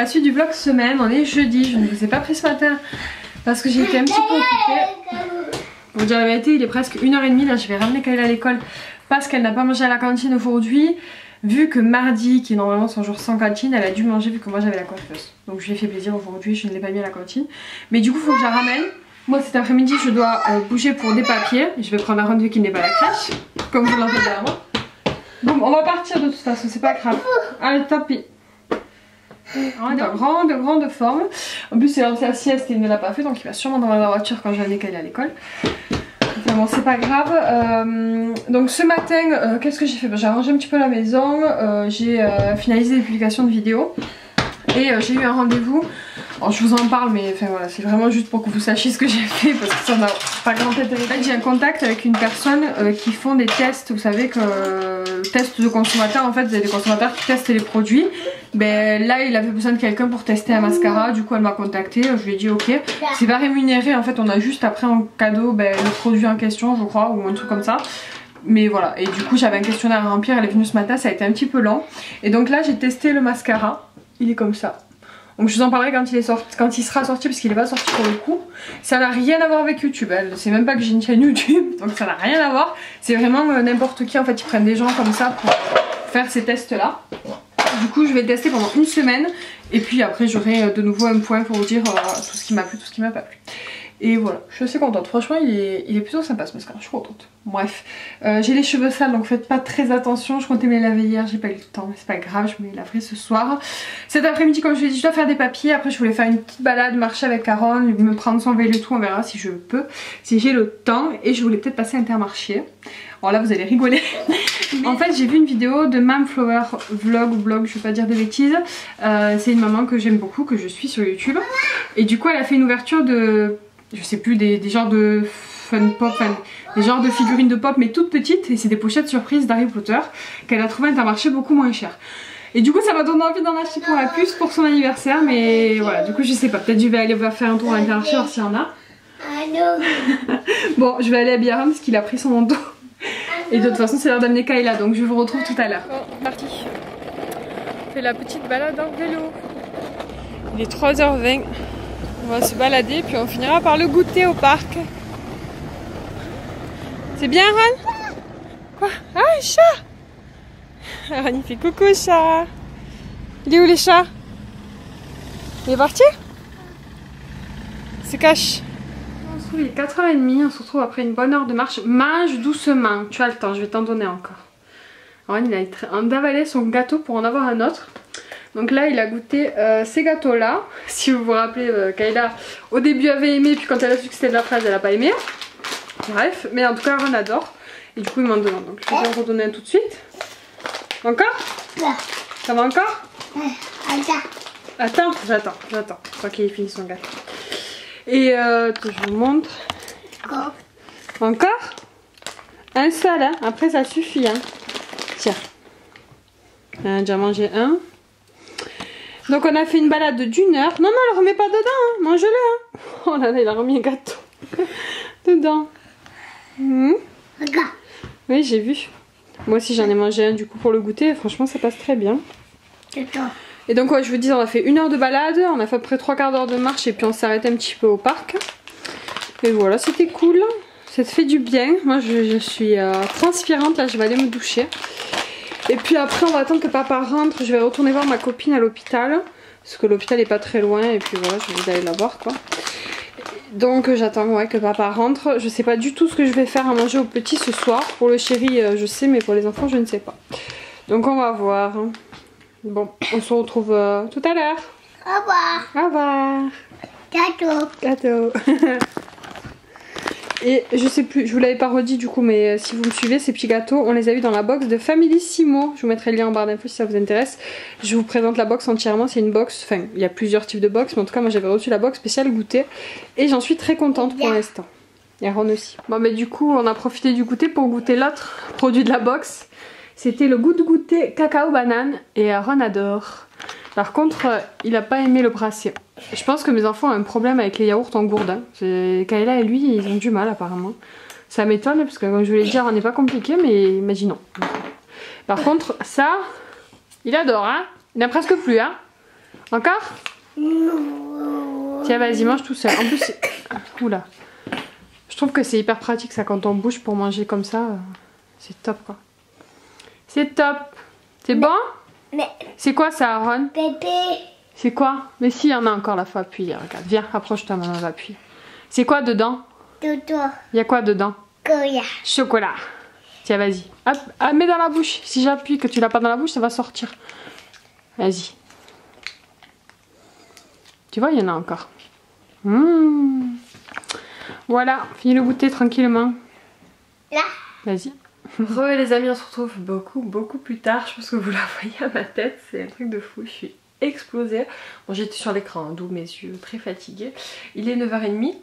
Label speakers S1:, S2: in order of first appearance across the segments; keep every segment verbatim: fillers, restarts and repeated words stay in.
S1: la suite du vlog semaine. On est jeudi, je ne vous ai pas pris ce matin parce que j'ai été un petit peu occupée. Pour dire la vérité, il est presque une heure trente, là je vais ramener Kayla à l'école parce qu'elle n'a pas mangé à la cantine aujourd'hui. Vu que mardi, qui est normalement son jour sans cantine, elle a dû manger vu que moi j'avais la coiffeuse. Donc je lui ai fait plaisir aujourd'hui, je ne l'ai pas mis à la cantine. Mais du coup il faut que je la ramène. Moi cet après-midi je dois euh, bouger pour des papiers. Je vais prendre un rendez-vous qui n'est pas à la crèche, comme vous l'entendez derrière moi. Bon, on va partir de toute façon, c'est pas grave. Allez, tapis. Ah, de grande, grande forme. En plus, c'est l'heure de la sieste et il ne l'a pas fait, donc il va sûrement dans la voiture quand je vais aller à l'école. Enfin bon, c'est pas grave. Euh, donc ce matin, euh, qu'est-ce que j'ai fait? J'ai arrangé un petit peu la maison, euh, j'ai euh, finalisé les publications de vidéos et euh, j'ai eu un rendez-vous. Alors je vous en parle, mais enfin voilà, c'est vraiment juste pour que vous sachiez ce que j'ai fait parce que ça n'a pas grand intérêt. En fait, j'ai un contact avec une personne euh, qui font des tests, vous savez que euh, tests de consommateurs, en fait, vous avez des consommateurs qui testent les produits. Ben là, il avait besoin de quelqu'un pour tester un mascara, du coup elle m'a contacté, je lui ai dit ok. C'est pas rémunéré, en fait, on a juste après en cadeau ben, le produit en question, je crois, ou un truc comme ça. Mais voilà, et du coup j'avais un questionnaire à remplir, elle est venue ce matin, ça a été un petit peu long. Et donc là j'ai testé le mascara, il est comme ça. Donc je vous en parlerai quand il, est sorti, quand il sera sorti parce qu'il n'est pas sorti pour le coup. Ça n'a rien à voir avec YouTube, elle sait même pas que j'ai une chaîne YouTube, donc ça n'a rien à voir. C'est vraiment euh, n'importe qui, en fait ils prennent des gens comme ça pour faire ces tests là. Du coup je vais le tester pendant une semaine et puis après j'aurai de nouveau un point pour vous dire euh, tout ce qui m'a plu, tout ce qui m'a pas plu. Et voilà, je suis assez contente, franchement il est, il est plutôt sympa ce mascara, je suis contente. Bref, euh, j'ai les cheveux sales donc faites pas très attention, je comptais me les laver hier, j'ai pas eu le temps, mais c'est pas grave, je me les laverai ce soir. Cet après-midi comme je vous l'ai dit, je dois faire des papiers, après je voulais faire une petite balade, marcher avec Caron, me prendre son vélo et tout, on verra si je peux, si j'ai le temps, et je voulais peut-être passer Intermarché. Alors là vous allez rigoler. En fait j'ai vu une vidéo de Mam Flower Vlog ou Blog, je vais pas dire de bêtises. Euh, c'est une maman que j'aime beaucoup, que je suis sur YouTube. Et du coup elle a fait une ouverture de, je sais plus, des, des genres de fun pop, enfin, des genres de figurines de pop mais toutes petites. Et c'est des pochettes surprises d'Harry Potter qu'elle a trouvé à Intermarché beaucoup moins cher. Et du coup ça m'a donné envie d'en acheter pour la puce pour son anniversaire. Mais voilà, du coup je sais pas, peut-être je vais aller faire un tour à Intermarché voir s'il y en a. Bon je vais aller à Biarritz parce qu'il a pris son manteau. Et de toute façon c'est l'heure d'amener Kayla, donc je vous retrouve tout à l'heure. Bon, parti. On fait la petite balade en vélo. Il est trois heures vingt. On va se balader puis on finira par le goûter au parc. C'est bien Ron? Quoi? Ah un chat! Ron il fait coucou chat. Il est où les chats? Il est parti? Il se cache. Il est quatre heures trente, on se retrouve après une bonne heure de marche. Mange doucement, tu as le temps, je vais t'en donner encore. Alors, il a avalé son gâteau pour en avoir un autre. Donc là il a goûté euh, ces gâteaux là. Si vous vous rappelez, euh, Kayla au début avait aimé, puis quand elle a su que c'était de la fraise elle a pas aimé. Bref, mais en tout cas Ron adore. Et du coup il m'en demande, donc je vais en redonner un tout de suite. Encore? Ça va encore? Attends, j'attends, j'attends. Tant qu'il finit son gâteau. Et euh, je vous montre. Encore. Encore? Un seul, hein? Après ça suffit, hein? Tiens. On a déjà mangé un. Donc on a fait une balade d'une heure. Non, non, le remets pas dedans, hein. Mange-le, hein. Oh là là, il a remis un gâteau dedans. Mmh. Oui, j'ai vu. Moi aussi j'en ai mangé un du coup pour le goûter. Franchement ça passe très bien. Et donc ouais, je vous dis, on a fait une heure de balade, on a fait à peu près trois quarts d'heure de marche et puis on s'est arrêté un petit peu au parc. Et voilà, c'était cool, ça te fait du bien. Moi je, je suis euh, transpirante, là je vais aller me doucher. Et puis après on va attendre que papa rentre, je vais retourner voir ma copine à l'hôpital. Parce que l'hôpital est pas très loin et puis voilà, je vais aller la voir quoi. Donc j'attends ouais, que papa rentre. Je sais pas du tout ce que je vais faire à manger au petit ce soir. Pour le chéri euh, je sais, mais pour les enfants je ne sais pas. Donc on va voir. Bon, on se retrouve euh, tout à l'heure.
S2: Au revoir.
S1: Au revoir.
S2: Gâteau.
S1: Gâteau. Et je sais plus, je vous l'avais pas redit du coup, mais si vous me suivez, ces petits gâteaux, on les a eu dans la box de Familissimo. Je vous mettrai le lien en barre d'infos si ça vous intéresse. Je vous présente la box entièrement, c'est une box, enfin il y a plusieurs types de box, mais en tout cas moi j'avais reçu la box spéciale goûter. Et j'en suis très contente pour l'instant. Et Ron aussi. Bon mais du coup on a profité du goûter pour goûter l'autre produit de la box. C'était le goût de goûter cacao banane et Ron adore. Par contre, il a pas aimé le brassier. Je pense que mes enfants ont un problème avec les yaourts en gourde. Hein. Kayla et lui, ils ont du mal apparemment. Ça m'étonne parce que comme je voulais dire, on n'est pas compliqué, mais imaginons. Par contre, ça, il adore, hein. Il n'a presque plus, hein. Encore? Tiens, vas-y, mange tout seul. En plus, oula. Je trouve que c'est hyper pratique ça quand on bouge pour manger comme ça. C'est top quoi. C'est top. C'est bon?
S2: Mais...
S1: C'est quoi ça, Aaron?
S2: Bébé.
S1: C'est quoi? Mais si, il y en a encore là, faut appuyer. Regarde, viens, approche-toi, maman va appuyer. C'est quoi dedans?
S2: Dodo.
S1: Il y a quoi dedans?
S2: Goya.
S1: Chocolat. Tiens, vas-y. Hop, ah, mets dans la bouche. Si j'appuie que tu l'as pas dans la bouche, ça va sortir. Vas-y. Tu vois, il y en a encore. Mmh. Voilà, finis le goûter tranquillement.
S2: Là.
S1: Vas-y. Re les amis, on se retrouve beaucoup, beaucoup plus tard. Je pense que vous la voyez à ma tête. C'est un truc de fou. Je suis explosée. Bon, j'étais sur l'écran, d'où mes yeux très fatigués. Il est neuf heures trente.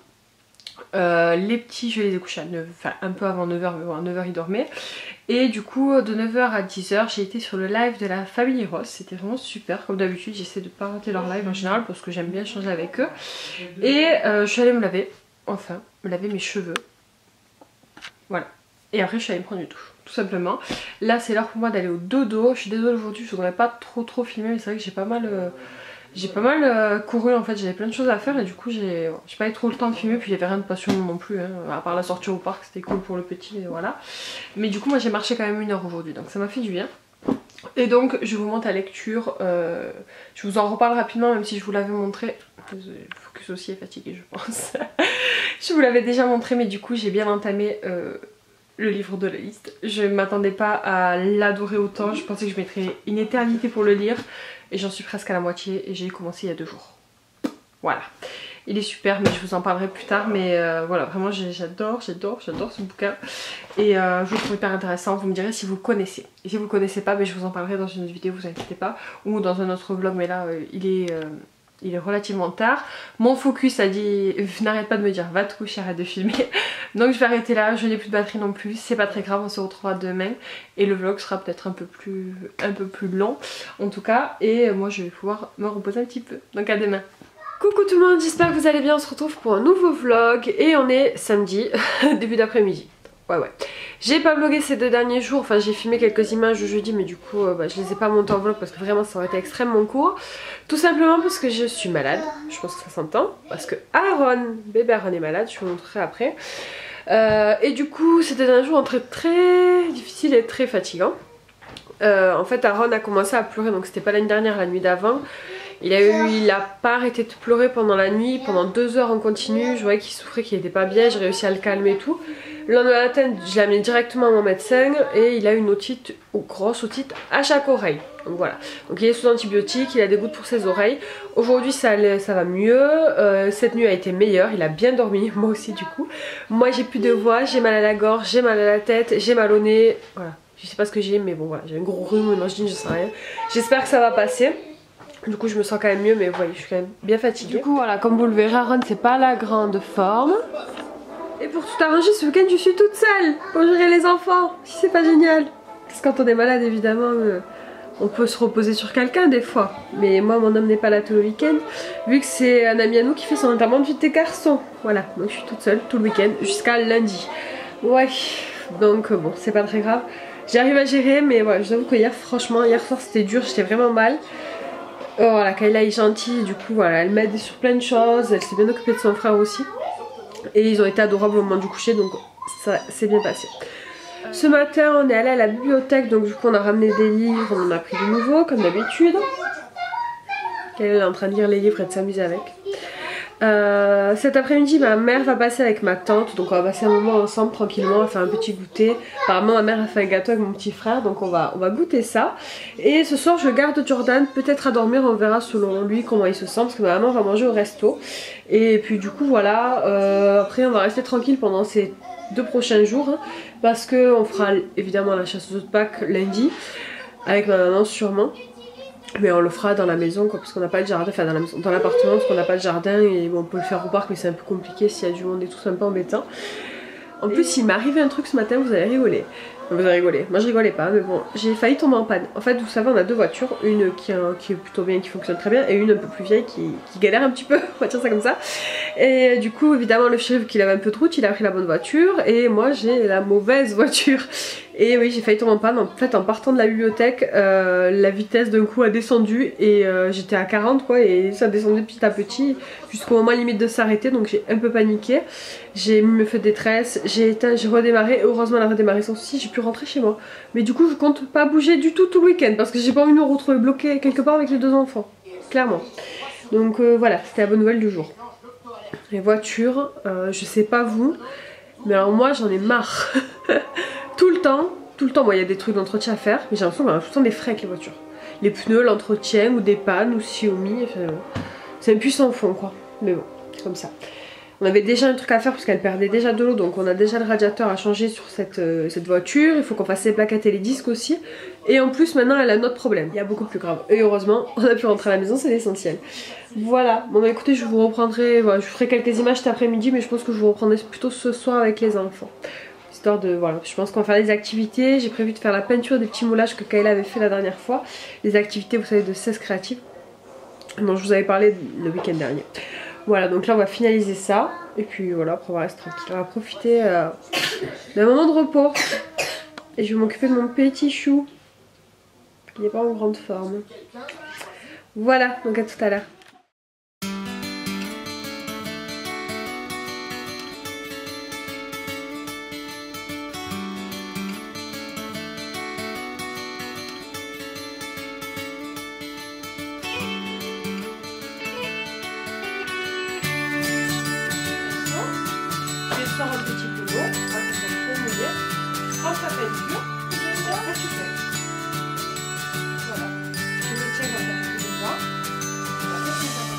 S1: Euh, les petits, je les ai couchés à neuf, enfin un peu avant neuf heures, mais bon, à neuf heures ils dormaient. Et du coup, de neuf heures à dix heures, j'ai été sur le live de la famille Ross. C'était vraiment super. Comme d'habitude, j'essaie de pas rater leur live en général parce que j'aime bien changer avec eux. Et euh, je suis allée me laver, enfin, me laver mes cheveux. Voilà. Et après, je suis allée me prendre une douche, tout simplement. Là, c'est l'heure pour moi d'aller au dodo. Je suis désolée aujourd'hui, je voudrais pas trop trop filmer, mais c'est vrai que j'ai pas mal... Euh... J'ai pas mal euh, couru en fait, j'avais plein de choses à faire et du coup j'ai pas eu trop le temps de filmer, puis il y avait rien de passionnant non plus, hein, à part la sortie au parc, c'était cool pour le petit, et voilà. Mais du coup moi j'ai marché quand même une heure aujourd'hui, donc ça m'a fait du bien. Et donc je vous montre la lecture, euh, je vous en reparle rapidement même si je vous l'avais montré. Le focus aussi est fatigué je pense. Je vous l'avais déjà montré mais du coup j'ai bien entamé euh, le livre de la liste. Je m'attendais pas à l'adorer autant, je pensais que je mettrais une éternité pour le lire. Et j'en suis presque à la moitié et j'ai commencé il y a deux jours. Voilà. Il est super mais je vous en parlerai plus tard. Mais euh, voilà, vraiment j'adore, j'adore, j'adore ce bouquin. Et euh, je vous trouve hyper intéressant. Vous me direz si vous connaissez. Et si vous ne connaissez pas, ben, je vous en parlerai dans une autre vidéo, vous inquiétez pas. Ou dans un autre vlog, mais là euh, il est... Euh, il est relativement tard. Mon focus a dit n'arrête pas de me dire va te coucher, arrête de filmer. Donc je vais arrêter là, je n'ai plus de batterie non plus, c'est pas très grave, on se retrouvera demain. Et le vlog sera peut-être un peu plus un peu plus long en tout cas. Et moi je vais pouvoir me reposer un petit peu. Donc à demain. Coucou tout le monde, j'espère que vous allez bien, on se retrouve pour un nouveau vlog. Et on est samedi, début d'après-midi. Ouais ouais. J'ai pas vlogué ces deux derniers jours, enfin j'ai filmé quelques images le jeudi mais du coup euh, bah, je les ai pas montées en vlog parce que vraiment ça aurait été extrêmement court. Tout simplement parce que je suis malade, je pense que ça s'entend. Parce que Aaron, bébé Aaron est malade, je vous montrerai après. Euh, et du coup ces deux derniers jours ont été très difficiles et très fatigants. Euh, en fait Aaron a commencé à pleurer, donc c'était pas l'année dernière, la nuit d'avant. Il a eu, il a pas arrêté de pleurer pendant la nuit, pendant deux heures en continu. Je voyais qu'il souffrait, qu'il était pas bien, j'ai réussi à le calmer et tout. Le lendemain matin, je l'ai amené directement à mon médecin et il a une otite, ou grosse otite, à chaque oreille. Donc voilà. Donc il est sous antibiotiques, il a des gouttes pour ses oreilles. Aujourd'hui ça, ça va mieux, euh, cette nuit a été meilleure, il a bien dormi, moi aussi du coup. Moi j'ai plus de voix, j'ai mal à la gorge, j'ai mal à la tête, j'ai mal au nez. Voilà, je sais pas ce que j'ai, mais bon voilà, j'ai un gros rhume, une angine, je sais rien. J'espère que ça va passer. Du coup je me sens quand même mieux, mais vous voyez, je suis quand même bien fatiguée. Du coup voilà, comme vous le verrez, Aaron c'est pas la grande forme. Et pour tout arranger ce week-end je suis toute seule pour gérer les enfants, si c'est pas génial. Parce que quand on est malade évidemment euh, on peut se reposer sur quelqu'un des fois. Mais moi mon homme n'est pas là tout le week-end, vu que c'est un ami à nous qui fait son enterrement de vie des garçons. Voilà, donc je suis toute seule tout le week-end jusqu'à lundi. Ouais, donc bon c'est pas très grave. J'arrive à gérer mais voilà, je vous avoue que hier franchement, hier soir c'était dur, j'étais vraiment mal. Oh, voilà, Kayla est gentille, du coup voilà, elle m'aide sur plein de choses, elle s'est bien occupée de son frère aussi. Et ils ont été adorables au moment du coucher, donc ça s'est bien passé. Ce matin on est allé à la bibliothèque, donc du coup on a ramené des livres, on en a pris de nouveaux comme d'habitude. Kayla est en train de lire les livres et de s'amuser avec. Euh, cet après-midi ma mère va passer avec ma tante, donc on va passer un moment ensemble tranquillement, on va faire un petit goûter. Apparemment ma mère a fait un gâteau avec mon petit frère, donc on va, on va goûter ça. Et ce soir je garde Jordan, peut-être à dormir, on verra selon lui comment il se sent, parce que ma maman va manger au resto. Et puis du coup voilà, euh, après on va rester tranquille pendant ces deux prochains jours, hein, parce qu'on fera évidemment la chasse aux œufs de Pâques lundi, avec ma maman sûrement. Mais on le fera dans la maison quoi, parce qu'on n'a pas de jardin, enfin dans la maison, dans l'appartement parce qu'on n'a pas de jardin et bon, on peut le faire au parc mais c'est un peu compliqué s'il y a du monde et tout, c'est un peu embêtant. En plus il m'est arrivé un truc ce matin, vous allez rigoler. Vous avez rigolé, moi je rigolais pas, mais bon, j'ai failli tomber en panne. En fait, vous savez, on a deux voitures, une qui, euh, qui est plutôt bien, qui fonctionne très bien, et une un peu plus vieille qui, qui galère un petit peu, on va dire ça comme ça. Et du coup, évidemment, le shérif qui avait un peu de route, il a pris la bonne voiture, et moi j'ai la mauvaise voiture. Et oui, j'ai failli tomber en panne. En fait, en partant de la bibliothèque, euh, la vitesse d'un coup a descendu, et euh, j'étais à quarante quoi, et ça descendait petit à petit, jusqu'au moment limite de s'arrêter, donc j'ai un peu paniqué. J'ai mis mes feux de détresse, j'ai éteint, j'ai redémarré, heureusement elle a redémarré sans souci, j'ai pu rentrer chez moi. Mais du coup je compte pas bouger du tout tout le week-end parce que j'ai pas envie de me retrouver bloquée quelque part avec les deux enfants, clairement. Donc euh, voilà, c'était la bonne nouvelle du jour. Les voitures, euh, je sais pas vous, mais alors moi j'en ai marre. Tout le temps, tout le temps, moi il y a des trucs d'entretien à faire, mais j'ai l'impression qu'on a tout le temps des frais avec les voitures. Les pneus, l'entretien ou des pannes ou Xiaomi, enfin, c'est un puissant fond quoi, mais bon, c'est comme ça. On avait déjà un truc à faire parce qu'elle perdait déjà de l'eau, donc on a déjà le radiateur à changer sur cette, euh, cette voiture. Il faut qu'on fasse les plaquettes et les disques aussi. Et en plus maintenant elle a un autre problème, il y a beaucoup plus grave. Et heureusement on a pu rentrer à la maison, c'est l'essentiel. Voilà, bon bah écoutez, je vous reprendrai, voilà, je ferai quelques images cet après-midi, mais je pense que je vous reprendrai plutôt ce soir avec les enfants. Histoire de, voilà, je pense qu'on va faire des activités. J'ai prévu de faire la peinture des petits moulages que Kayla avait fait la dernière fois. Les activités, vous savez, de seize créatives dont je vous avais parlé le week-end dernier. Voilà, donc là on va finaliser ça. Et puis voilà, après on va rester tranquille. On va profiter euh, d'un moment de repos. Et je vais m'occuper de mon petit chou. Il n'est pas en grande forme. Voilà, donc à tout à l'heure. Tu sors un petit peu d'eau, après tu vas trop mouiller, tu prends ta peinture, et après tu fais. Voilà, tu le tiens dans ta petite de bois, et après tu fais.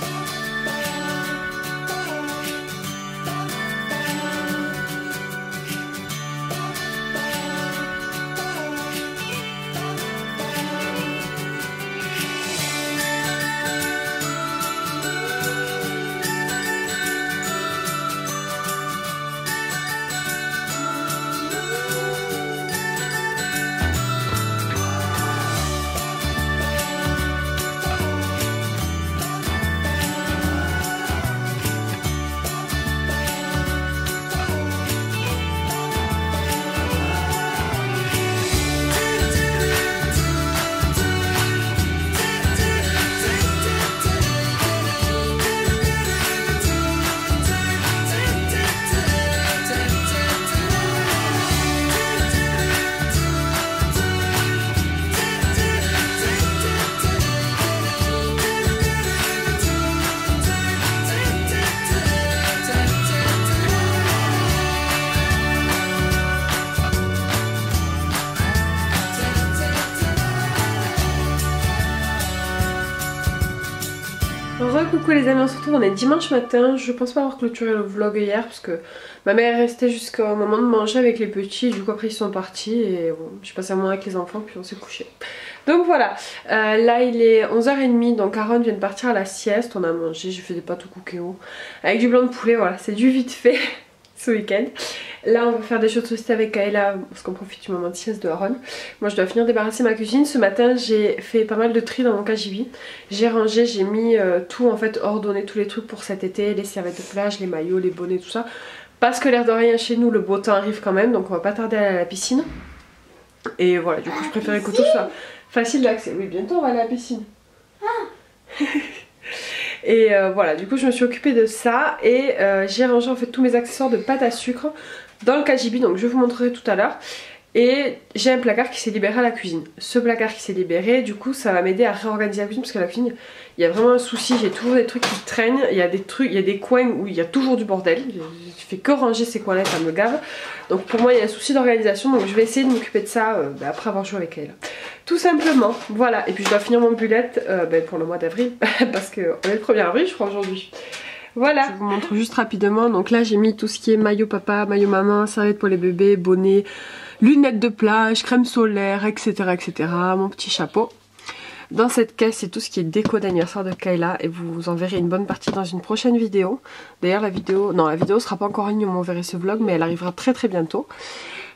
S1: Coucou les amis, on se retrouve, on est dimanche matin. Je pense pas avoir clôturé le vlog hier parce que ma mère est restée jusqu'au moment de manger avec les petits. Du coup après ils sont partis et bon, j'ai passé un moment avec les enfants puis on s'est couché. Donc voilà, euh, là il est onze heures trente, donc Aaron vient de partir à la sieste. On a mangé, j'ai fait des pâtes au cookéo avec du blanc de poulet, voilà, c'est du vite fait ce week-end. Là on va faire des choses société avec Kayla parce qu'on profite du moment de sieste de Aaron. Moi je dois finir de débarrasser ma cuisine. Ce matin j'ai fait pas mal de tri dans mon K J B. J'ai rangé, j'ai mis euh, tout en fait, ordonné tous les trucs pour cet été, les serviettes de plage, les maillots, les bonnets, tout ça. Parce que l'air de rien chez nous le beau temps arrive quand même, donc on va pas tarder à aller à la piscine. Et voilà, du coup je préférais que tout soit facile d'accès. Oui, bientôt on va aller à la piscine. Et euh, voilà, du coup je me suis occupée de ça et euh, j'ai rangé en fait tous mes accessoires de pâte à sucre dans le K J B, donc je vous montrerai tout à l'heure. Et j'ai un placard qui s'est libéré à la cuisine. Ce placard qui s'est libéré, du coup ça va m'aider à réorganiser la cuisine parce que la cuisine, il y a vraiment un souci, j'ai toujours des trucs qui traînent, il y a des trucs, il y a des coins où il y a toujours du bordel. Je fais que ranger ces coins-là, ça me gave. Donc pour moi il y a un souci d'organisation, donc je vais essayer de m'occuper de ça euh, bah, après avoir joué avec elle. Tout simplement, voilà. Et puis je dois finir mon bullet euh, bah, pour le mois d'avril parce qu'on est le premier avril je crois aujourd'hui. Voilà, je vous montre juste rapidement. Donc là j'ai mis tout ce qui est maillot papa, maillot maman, serviette pour les bébés, bonnet, lunettes de plage, crème solaire, etc, etc, mon petit chapeau. Dans cette caisse c'est tout ce qui est déco d'anniversaire de Kayla et vous en verrez une bonne partie dans une prochaine vidéo. D'ailleurs la vidéo, non la vidéo sera pas encore en ligne où vous verrez ce vlog mais elle arrivera très très bientôt.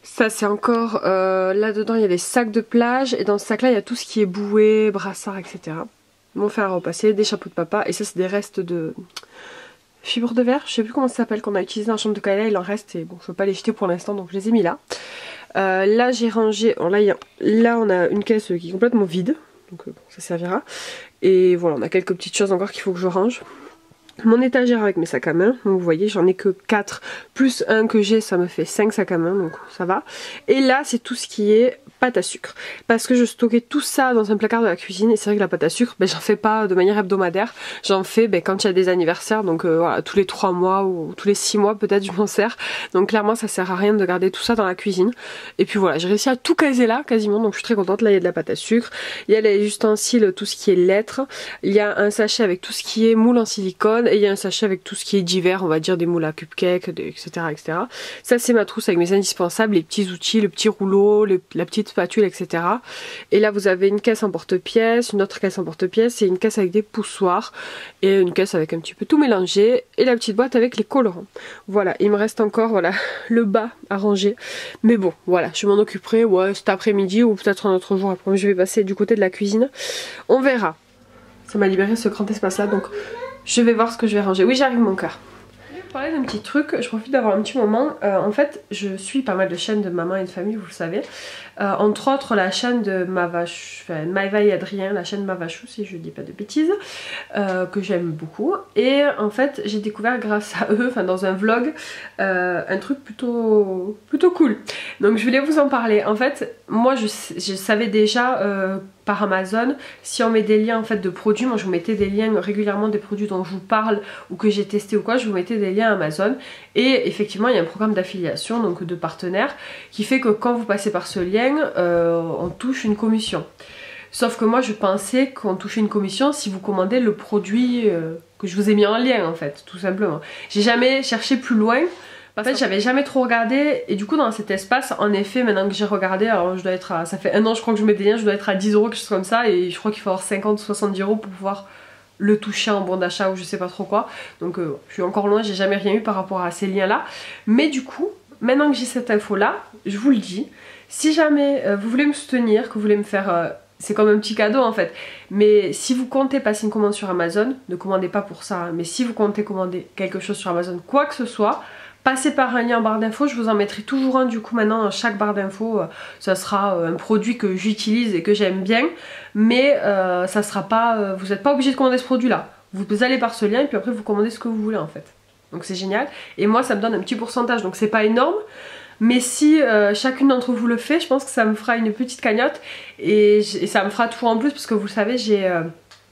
S1: Ça c'est encore, euh, là-dedans il y a les sacs de plage et dans ce sac là il y a tout ce qui est bouée, brassard, et cetera. Mon fer à repasser, des chapeaux de papa et ça c'est des restes de fibres de verre, je sais plus comment ça s'appelle, qu'on a utilisé dans la chambre de Kayla, il en reste et bon je peux pas les jeter pour l'instant donc je les ai mis là. Euh, là j'ai rangé, oh, là, y a, là on a une caisse qui est complètement vide, donc euh, bon, ça servira. Et voilà, on a quelques petites choses encore qu'il faut que je range. Mon étagère avec mes sacs à main, donc vous voyez j'en ai que quatre plus un que j'ai, ça me fait cinq sacs à main donc ça va. Et là c'est tout ce qui est pâte à sucre parce que je stockais tout ça dans un placard de la cuisine et c'est vrai que la pâte à sucre ben, j'en fais pas de manière hebdomadaire, j'en fais ben, quand il y a des anniversaires, donc euh, voilà, tous les trois mois ou tous les six mois peut-être je m'en sers, donc clairement ça sert à rien de garder tout ça dans la cuisine. Et puis voilà, j'ai réussi à tout caser là quasiment, donc je suis très contente. Là il y a de la pâte à sucre, il y a les ustensiles, tout ce qui est lettres, il y a un sachet avec tout ce qui est moule en silicone et il y a un sachet avec tout ce qui est divers, on va dire des moules à cupcake, et cetera et cetera. Ça c'est ma trousse avec mes indispensables, les petits outils, le petit rouleau, le, la petite spatule, et cetera. Et là vous avez une caisse en porte-pièces, une autre caisse en porte-pièces et une caisse avec des poussoirs et une caisse avec un petit peu tout mélangé et la petite boîte avec les colorants. Voilà, il me reste encore voilà le bas à ranger. Mais bon, voilà, je m'en occuperai ouais, cet après-midi ou peut-être un autre jour après. Je vais passer du côté de la cuisine. On verra. Ça m'a libéré ce grand espace là donc je vais voir ce que je vais ranger. Oui, j'arrive mon cœur. Je vais vous parler d'un petit truc, je profite d'avoir un petit moment. Euh, en fait, je suis pas mal de chaînes de maman et de famille, vous le savez. Euh, entre autres, la chaîne de Mavache, enfin, Maëva et Adrien, la chaîne Mavachou, si je dis pas de bêtises, euh, que j'aime beaucoup. Et en fait, j'ai découvert grâce à eux, enfin dans un vlog, euh, un truc plutôt, plutôt cool. Donc je voulais vous en parler. En fait, moi je, je savais déjà... Euh, par Amazon, si on met des liens en fait de produits, moi je vous mettais des liens régulièrement des produits dont je vous parle ou que j'ai testé ou quoi, je vous mettais des liens Amazon et effectivement il y a un programme d'affiliation donc de partenaires qui fait que quand vous passez par ce lien euh, on touche une commission. Sauf que moi je pensais qu'on touchait une commission si vous commandez le produit euh, que je vous ai mis en lien en fait, tout simplement. J'ai jamais cherché plus loin. En fait j'avais jamais trop regardé et du coup dans cet espace en effet maintenant que j'ai regardé, alors je dois être à, ça fait un an je crois que je mets des liens, je dois être à dix euros quelque chose comme ça et je crois qu'il faut avoir cinquante ou soixante-dix euros pour pouvoir le toucher en bon d'achat ou je sais pas trop quoi. Donc euh, je suis encore loin, j'ai jamais rien eu par rapport à ces liens là. Mais du coup maintenant que j'ai cette info là, je vous le dis, si jamais euh, vous voulez me soutenir, que vous voulez me faire... Euh, c'est comme un petit cadeau en fait, mais si vous comptez passer une commande sur Amazon, ne commandez pas pour ça, hein, mais si vous comptez commander quelque chose sur Amazon, quoi que ce soit, passez par un lien en barre d'infos, je vous en mettrai toujours un du coup maintenant dans chaque barre d'infos, euh, ça sera euh, un produit que j'utilise et que j'aime bien, mais euh, ça sera pas, euh, vous n'êtes pas obligé de commander ce produit là, vous allez par ce lien et puis après vous commandez ce que vous voulez en fait, donc c'est génial, et moi ça me donne un petit pourcentage donc c'est pas énorme. Mais si euh, chacune d'entre vous le fait, je pense que ça me fera une petite cagnotte et, et ça me fera tout en plus parce que vous le savez, j'ai... Euh,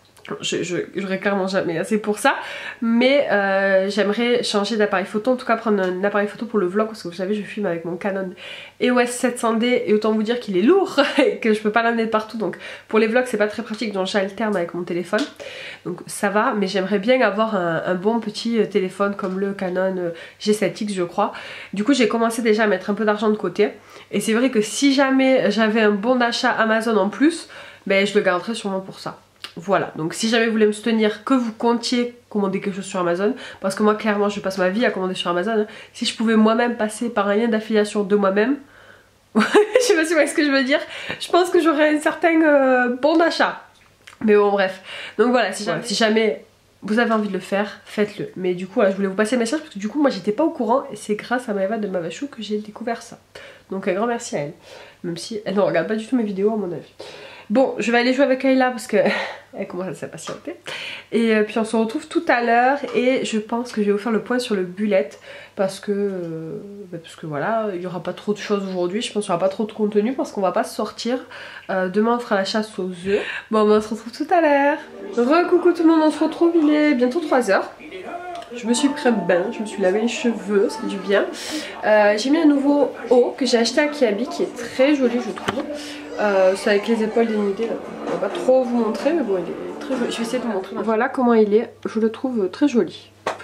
S1: je, je, j'aurais clairement jamais assez pour ça, mais euh, j'aimerais changer d'appareil photo, en tout cas prendre un appareil photo pour le vlog parce que vous savez je filme avec mon Canon E O S sept cents D et autant vous dire qu'il est lourd et que je peux pas l'amener de partout, donc pour les vlogs c'est pas très pratique donc j'alterne avec mon téléphone, donc ça va, mais j'aimerais bien avoir un, un bon petit téléphone comme le Canon G sept X je crois. Du coup j'ai commencé déjà à mettre un peu d'argent de côté et c'est vrai que si jamais j'avais un bon d'achat Amazon en plus, ben je le garderais sûrement pour ça. Voilà, donc si jamais vous voulez me soutenir, que vous comptiez commander quelque chose sur Amazon, parce que moi clairement je passe ma vie à commander sur Amazon, hein. Si je pouvais moi-même passer par un lien d'affiliation de moi-même, je sais pas si vous voyez ce que je veux dire, je pense que j'aurais un certain euh, bon d'achat. Mais bon bref, donc voilà, si jamais, ouais. si jamais vous avez envie de le faire, faites-le. Mais du coup voilà, je voulais vous passer un message parce que du coup moi j'étais pas au courant et c'est grâce à Maëva de Mavachou que j'ai découvert ça. Donc un grand merci à elle, même si elle ne regarde pas du tout mes vidéos à mon avis. Bon, je vais aller jouer avec Kayla parce que elle commence à s'impatienter. Et puis on se retrouve tout à l'heure et je pense que je vais vous faire le point sur le bullet parce que, euh, bah parce que voilà, il n'y aura pas trop de choses aujourd'hui. Je pense qu'il n'y aura pas trop de contenu parce qu'on va pas sortir. Euh, demain on fera la chasse aux œufs. Bon, bah, on se retrouve tout à l'heure. Re-coucou tout le monde, on se retrouve, il est bientôt trois heures. Je me suis pris un bain, je me suis lavé les cheveux, c'est du bien. Euh, j'ai mis un nouveau haut que j'ai acheté à Kiabi qui est très joli je trouve. Euh, c'est avec les épaules dénudées là. On va pas trop vous montrer mais bon il est très joli. Je vais essayer de vous montrer. Voilà comment il est, je le trouve très joli.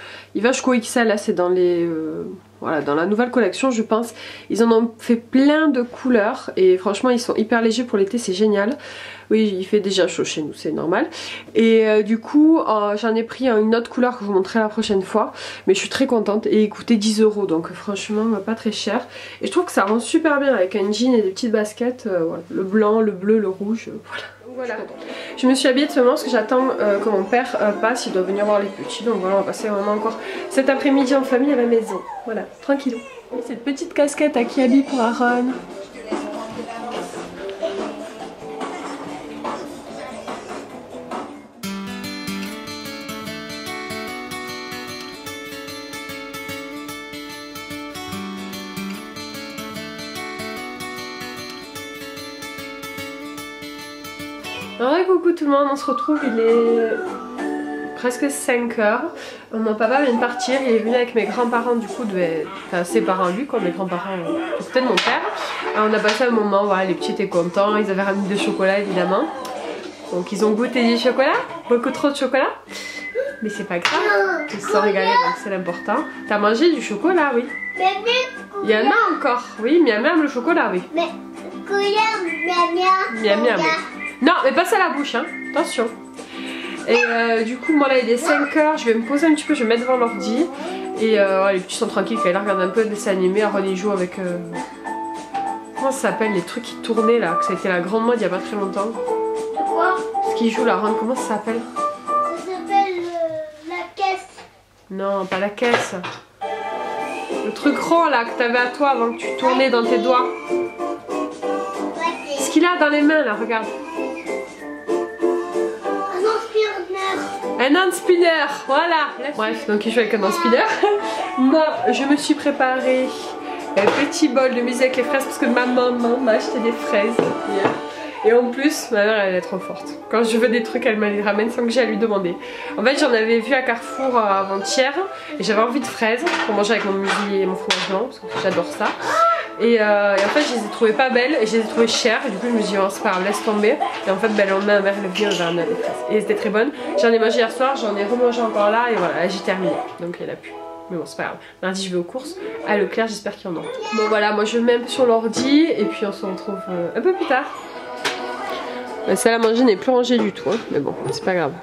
S1: Il va jusqu'au X L, là c'est dans les... Euh, voilà, dans la nouvelle collection je pense. Ils en ont fait plein de couleurs et franchement ils sont hyper légers pour l'été, c'est génial. Oui, il fait déjà chaud chez nous, c'est normal. Et euh, du coup, euh, j'en ai pris une autre couleur que je vous montrerai la prochaine fois. Mais je suis très contente et il coûtait dix euros, donc franchement pas très cher. Et je trouve que ça rend super bien avec un jean et des petites baskets. Euh, voilà. Le blanc, le bleu, le rouge, euh, voilà. Voilà. Je me suis habillée de ce moment parce que j'attends euh, que mon père euh, passe, il doit venir voir les petits. Donc voilà, on va passer vraiment encore cet après-midi en famille à la maison. Voilà, tranquillou. Et cette petite casquette à Kiabi pour Aaron. Alors coucou tout le monde, on se retrouve, il est presque cinq heures. Mon papa vient de partir, il est venu avec mes grands-parents du coup, de... enfin ses parents lui quoi, mes grands-parents, peut-être mon père. Alors, on a passé un moment, voilà, les petits étaient contents, ils avaient ramené des chocolats évidemment. Donc ils ont goûté du chocolat, beaucoup trop de chocolat. Mais c'est pas grave, ils se sont régalés donc c'est l'important. T'as mangé du chocolat, oui. Il y en a encore, oui, miam miam le chocolat, oui.
S2: Mais miam miam.
S1: Miam miam, oui. Non, mais pas ça à la bouche, hein. Attention. Et euh, du coup, moi là il est cinq heures, je vais me poser un petit peu, je vais me mettre devant l'ordi. Et euh, ouais, les petits sont tranquilles, quand ils regardent un peu de dessin animé. Aaron il joue avec. Euh... Comment ça s'appelle les trucs qui tournaient là, que ça a été la grande mode il y a pas très longtemps.
S2: Quoi?
S1: Ce qu'il joue là, Aaron, comment ça s'appelle?
S2: Ça s'appelle euh, la caisse.
S1: Non, pas la caisse. Le truc rond là que t'avais à toi avant que tu tournais dans tes doigts. Ce qu'il a dans les mains là, regarde. Un hand spinner, voilà. Bref, donc il joue avec un hand spinner. Moi, je me suis préparé un petit bol de musée avec les fraises parce que ma maman m'a acheté des fraises hier. Et en plus, ma mère elle est trop forte. Quand je veux des trucs, elle me les ramène sans que j'ai à lui demander. En fait, j'en avais vu à Carrefour avant-hier et j'avais envie de fraises pour manger avec mon muesli et mon fromage blanc parce que j'adore ça. Et, euh, et en fait je les ai trouvées pas belles et je les ai trouvées chères et du coup je me suis dit oh, c'est pas grave, laisse tomber. Et en fait ben, le lendemain ma mère elle est venue, on a des fraises et c'était très bonne. J'en ai mangé hier soir, j'en ai remangé encore là et voilà, j'ai terminé. Donc il y en a plus. Mais bon c'est pas grave. Lundi je vais aux courses à Leclerc, j'espère qu'il y en aura. Bon voilà, moi je me mets un peu sur l'ordi et puis on se retrouve euh, un peu plus tard. La salle à manger n'est plus rangée du tout hein, mais bon c'est pas grave.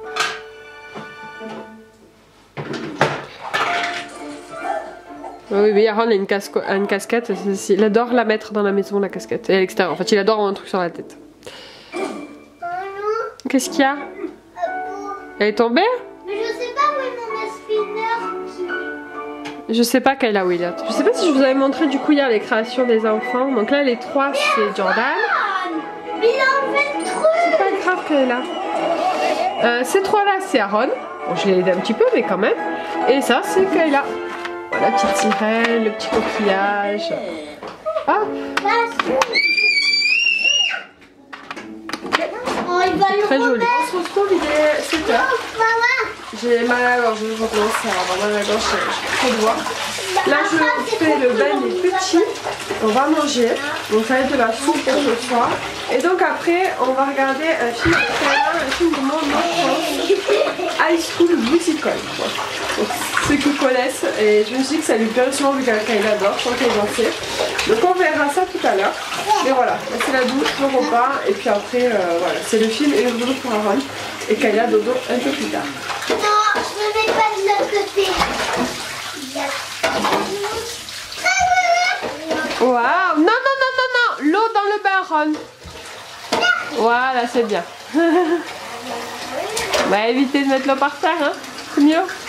S1: Oui, mais Aaron a une, casque, une casquette, il adore la mettre dans la maison, la casquette, et à l'extérieur. En fait, il adore avoir un truc sur la tête. Qu'est-ce qu'il y a? Elle est tombée?
S2: Mais je sais pas où est mon spinner.
S1: Je sais pas Kayla où il est. Je sais pas si je vous avais montré du coup hier les créations des enfants. Donc là, les trois, c'est Jordan.
S2: Il en fait trop.
S1: C'est pas grave Kayla. Euh, ces trois-là, c'est Aaron. Bon, je l'ai aidé un petit peu, mais quand même. Et ça, c'est Kayla. La petite sirène, le petit coquillage. Ah!
S2: Oh, il va
S1: très joli. On se retrouve, il est sept heures. J'ai mal à la gorge, je recommence à avoir mal à la gorge, j'ai trop de voix. Là je fais le bain des petits, on va manger, donc ça va être de la soupe pour ce soir. Et donc après on va regarder un film de un film de mon enfance, High School Musical. Donc ceux qui connaissent, et je me suis dit que ça lui plairait sûrement vu qu'elle adore, je crois qu'elle est dansée. Donc on verra ça tout à l'heure. Mais voilà, c'est la douche, le repas, et puis après euh, voilà, c'est le film et le dodo pour Aaron. Et Kayla dodo un peu plus tard.
S2: Non, je ne mets pas de l'autre côté.
S1: Waouh! Non, non, non, non, non! L'eau dans le bain, Ron. Voilà, c'est bien. On va éviter de mettre l'eau par terre, hein? C'est mieux.